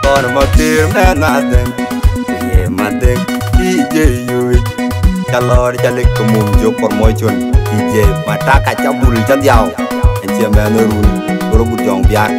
Còn một tiếng mẹ nothing, yeah nothing. DJ Yui, calor cho lịch của mùng chụp còn môi chuồn. DJ mà ta cả trong bùn chân giàu, anh chị em nơi rùi, tôi bút chọn biar.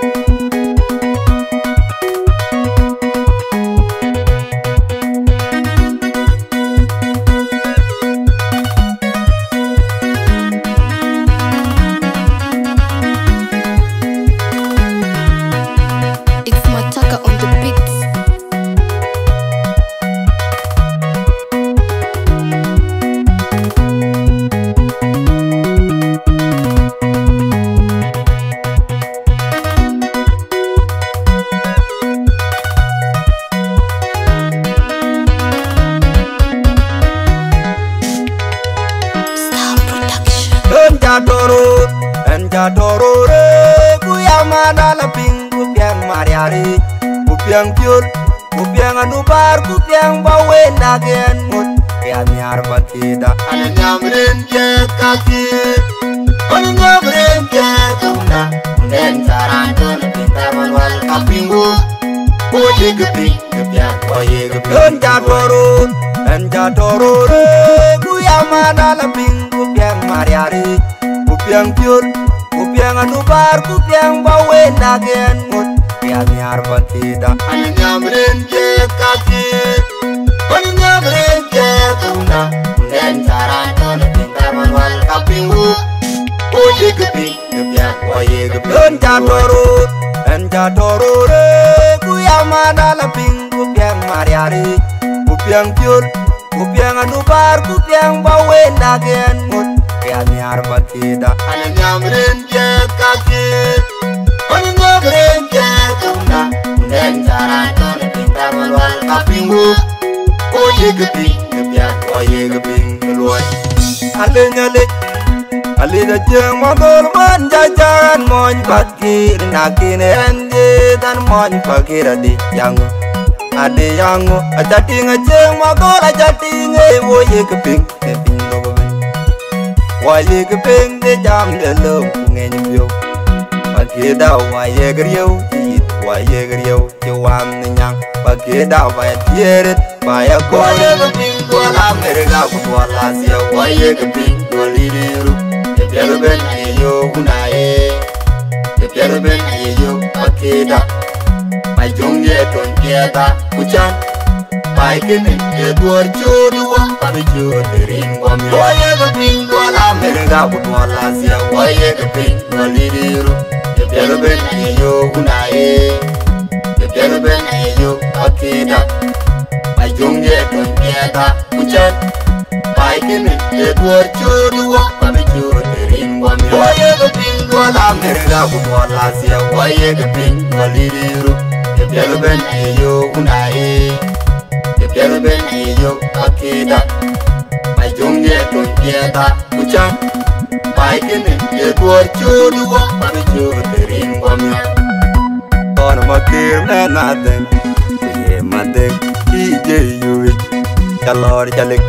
Enja toro re kuyama dala ping kupiang mariari kupiang piul kupiang anubar kupiang bawe nagen mut kian nyar batida anyamren ke kaki anyamren ke tuna nen saran ton pintar manwal kapingu kuye gepi kupiang koye gepi enja toro re kuyama dala ping kupiang mariari kupiang piul kupiang anubar kupiang bawe nagen mut kian nyar batida anyamren ke kaki anyamren ke tuna nen saran ton pintar manwal kapingu kuye gepi kupiang koye gepi enja toro re kuyama dala ping kupiang mariari kupiang piul kupiang anubar kupiang bawe nagen mut kian nyar batida anyamren ke kaki anyamren ke tuna nen saran ton pintar manwal kapingu kuye gepi kupiang koye gepi luai alida jeng magol man jajan mon pakir nakine ende dan mon pakir adi yango ajating jeng magol ajating woye keping dogo woye keping de jam de lom ngeng bio pakida woye griyo jawam nyang pakida woye tieret baya woye keping wala merga wala sia woye keping doliru Tepelben ayo kunae, tepelben ayo pakeda. Pajong ye ton kieta kuchan, paikene eduar jodoh, pabijur terim wami. Waye keping wala mereka wala sia, waye keping walidiru. Tepelben ayo kunae, tepelben ayo pakeda. Pajong ye ton kieta kuchan, paikene eduar jodoh, pabijur. Waye keping wala mereka wala sia waye keping walidiru tepelben ayo kunae tepelben ayo pakeda pajong ye ton kieta kuchan paikene eduar jodoh pabijur terim wamya on makir na nothing ye nothing DJ Yui calor jalik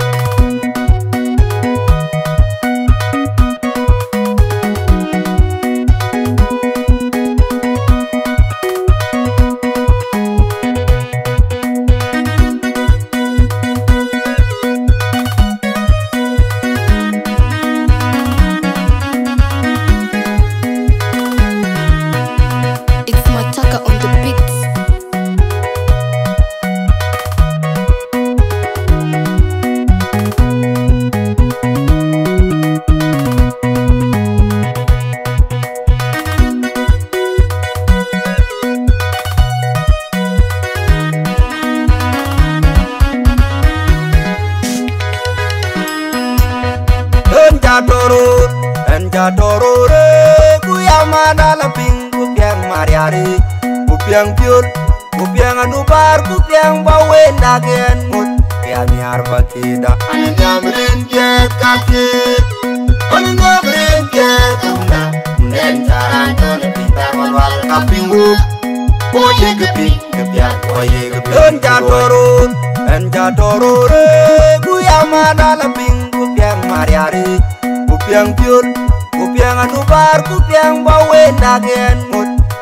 enja toro re kuyama dala ping kupiang mariari kupiang piul kupiang anubar kupiang bawe nagen mut kian nyar batida anyamren ke kaki anyamren ke tuna nen saran ton pintar manwal kapingu kuye gepi kupiang koye gepi enja toro re kuyama dala ping kupiang mariari kupiang piul kupiang anubar kupiang bawe nagen mut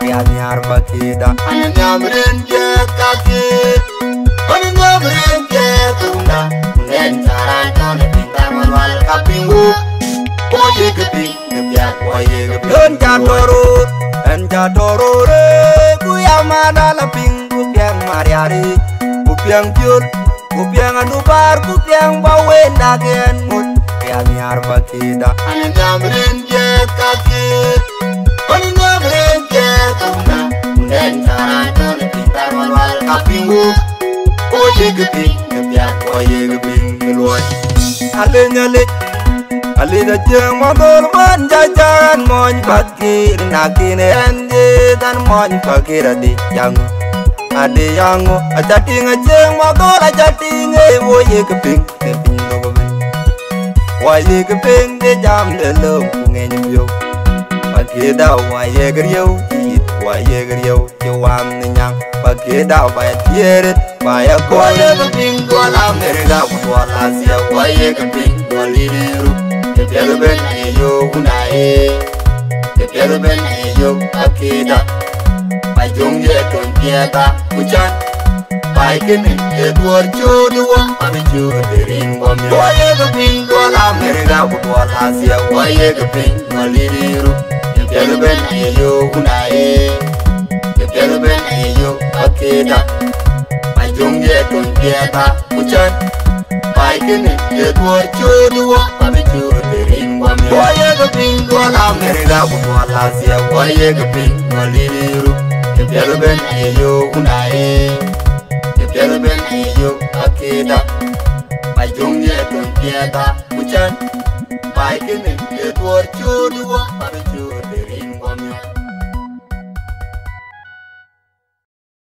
ya nyar bakida an nyamren je kake an nyamren je tunda nen taran ton pinta malwal kapingu oye kepi nebya oye kepi en jadoro re ku yamana la pingu piang mariari ku piang piol ku piang anubar ku piang bawe nagen mut ya nyar bakida an nyamren je kake an nyamren je tunda nen taran ton pinta malwal kapingu oye kepi nebya oye kepi loy ale da jeng magol man jajan mon bakir nakine ande dan mon bakir adi yango ajating jeng magol ajating woye keping do ben woye keping de jam de lom ngeng bio bakida woye griyo jawam nyang bakida ba tiere ba ya ko de keping do la merga ko la sia woye keping do liru Tepelben ayo unae, tepelben ayo akida. Bajong ye ton pieta kuchan, baikene Edward Jodowa, abijo derin wamyo. Waye keping dola merga butuala sia, waye keping maliriru. Tepelben ayo unae, tepelben ayo akida. Bajong ye ton pieta kuchan. Baikene Edward Jodowa, abijo derin wamyo. Waye keping dola merga butuala sia, waye keping maliriru.